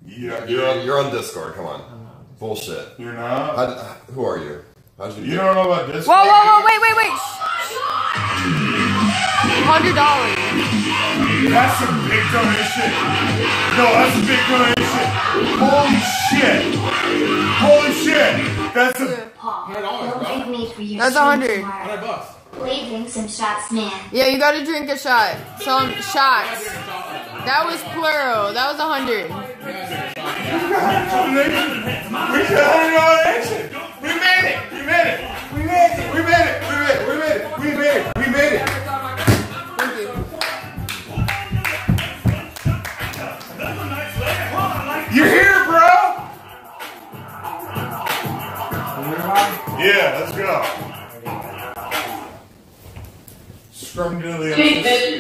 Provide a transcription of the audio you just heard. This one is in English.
Yeah, You're on Discord. Come on. Bullshit. You're not? Who are you? How'd you You don't know about Discord? Whoa, wait. $100. That's some big donation. No, that's a big donation. Holy shit. That's a... That's 100. $100. Blazing some shots, man. Yeah, you gotta drink a shot. Some shots. That was plural. That was 100. We got a donation. We made it. Thank you. You're here, bro. Yeah, let's go. Scrum diddly.